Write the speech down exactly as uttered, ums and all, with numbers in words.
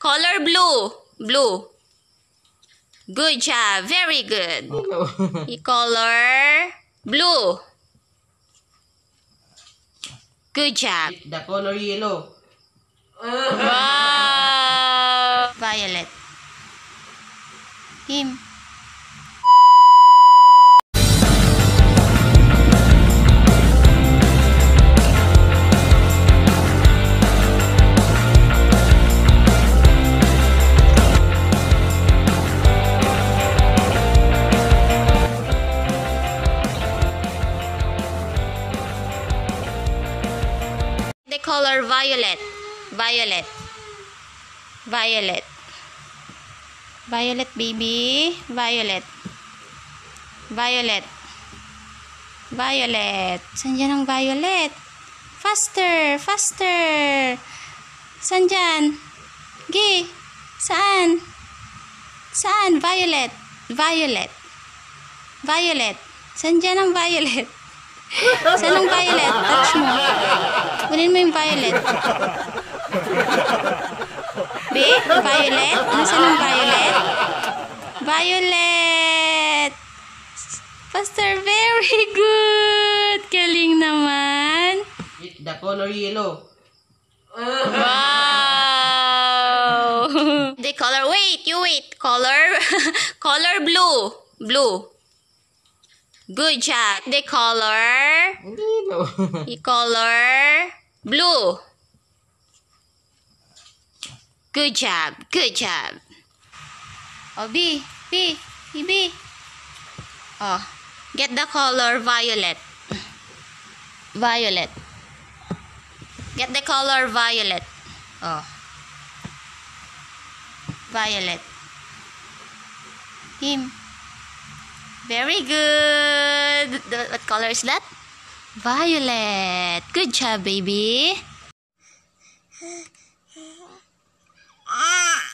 Color blue. Blue. Good job. Very good. Color blue. Good job. The color yellow. Wow. Violet. Him. The color violet. Violet. Violet. Violet, baby. Violet. Violet. Violet. Saan dyan ang violet? Faster. Faster. Saan dyan? Gi. Saan? Saan? Violet. Violet. Violet. Saan dyan ang violet? Saan ang violet? Touch mo. Kunin mo yung violet. B? Violet? Nasaan ang violet? Violet! Faster, very good! Galing naman! The color yellow. Wow! The color, wait, you wait. Color, color blue. Blue. Good job. The color, the color blue. Good job. Good job. Oh, B. B. B. B. Oh, get the color violet. Violet. Get the color violet. Oh. Violet. Him. Very good. What color is that? Violet. Good job, baby. Ah.